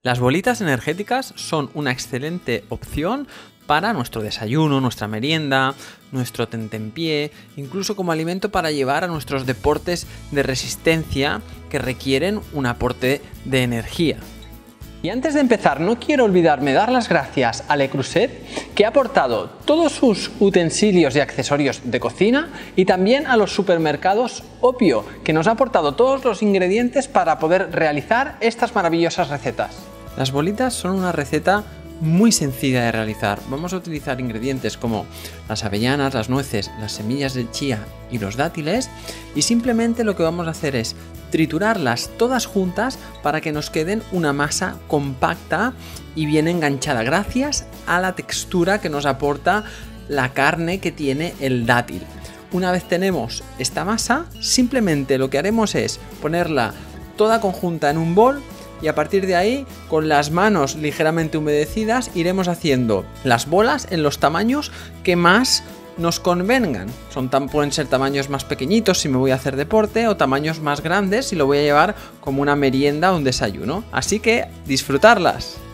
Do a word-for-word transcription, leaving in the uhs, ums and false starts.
Las bolitas energéticas son una excelente opción para nuestro desayuno, nuestra merienda, nuestro tentempié, incluso como alimento para llevar a nuestros deportes de resistencia que requieren un aporte de energía. Y antes de empezar, no quiero olvidarme de dar las gracias a Le Creuset, que ha aportado todos sus utensilios y accesorios de cocina, y también a los supermercados Opio, que nos ha aportado todos los ingredientes para poder realizar estas maravillosas recetas. Las bolitas son una receta muy sencilla de realizar. Vamos a utilizar ingredientes como las avellanas, las nueces, las semillas de chía y los dátiles, y simplemente lo que vamos a hacer es triturarlas todas juntas para que nos queden una masa compacta y bien enganchada, gracias a la textura que nos aporta la carne que tiene el dátil. Una vez tenemos esta masa, simplemente lo que haremos es ponerla toda conjunta en un bol, y a partir de ahí, con las manos ligeramente humedecidas, iremos haciendo las bolas en los tamaños que más nos convengan. Son tan, pueden ser tamaños más pequeñitos si me voy a hacer deporte, o tamaños más grandes si lo voy a llevar como una merienda o un desayuno. Así que disfrutarlas.